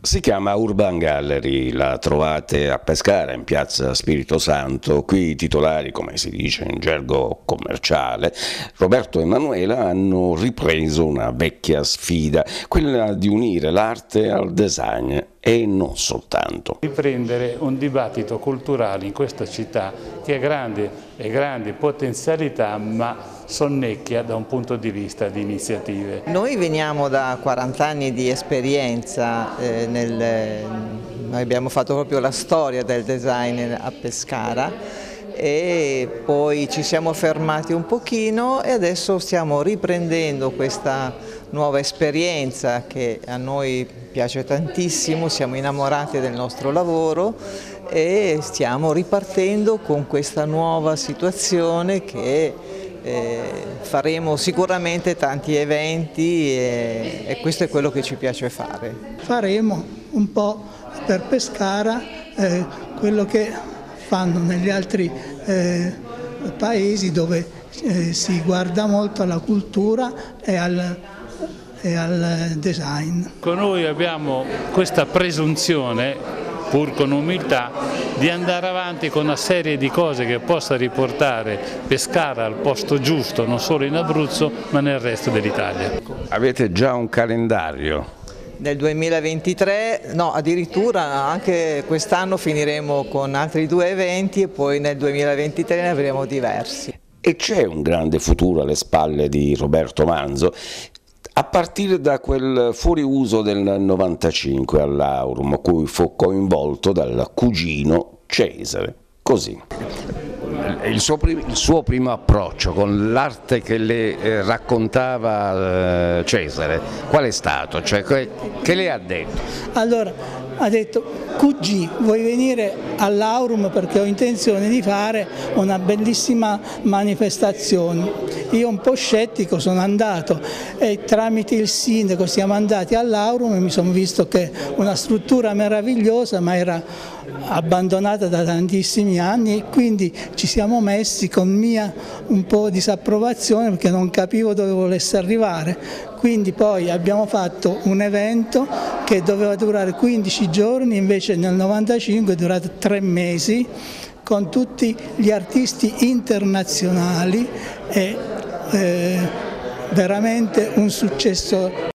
Si chiama Urban Gallery, la trovate a Pescara in piazza Spirito Santo. Qui i titolari, come si dice in gergo commerciale, Roberto e Emanuela, hanno ripreso una vecchia sfida, quella di unire l'arte al design e non soltanto. Riprendere un dibattito culturale in questa città che ha grandi potenzialità ma sonnecchia da un punto di vista di iniziative. Noi veniamo da 40 anni di esperienza, noi abbiamo fatto proprio la storia del design a Pescara e poi ci siamo fermati un pochino e adesso stiamo riprendendo questa nuova esperienza che a noi piace tantissimo, siamo innamorati del nostro lavoro e stiamo ripartendo con questa nuova situazione che faremo sicuramente tanti eventi e questo è quello che ci piace fare. Faremo un po' per Pescara quello che fanno negli altri paesi dove si guarda molto alla cultura e al design. Con noi abbiamo questa presunzione, pur con umiltà, di andare avanti con una serie di cose che possa riportare Pescara al posto giusto, non solo in Abruzzo ma nel resto dell'Italia. Avete già un calendario? Nel 2023, no, addirittura anche quest'anno finiremo con altri 2 eventi e poi nel 2023 ne avremo diversi. E c'è un grande futuro alle spalle di Roberto Manzo, a partire da quel fuoriuso del 95 all'Aurum, cui fu coinvolto dal cugino Cesare. Così. Il suo primo approccio con l'arte che le raccontava Cesare, qual è stato? Cioè, che le ha detto? Allora, ha detto: QG, vuoi venire all'Aurum perché ho intenzione di fare una bellissima manifestazione. Io un po' scettico sono andato e tramite il sindaco siamo andati all'Aurum e mi sono visto che una struttura meravigliosa ma era abbandonata da tantissimi anni e quindi ci siamo messi con mia un po' disapprovazione perché non capivo dove volesse arrivare. Quindi poi abbiamo fatto un evento che doveva durare 15 giorni, invece nel 95 è durato 3 mesi con tutti gli artisti internazionali e veramente un successo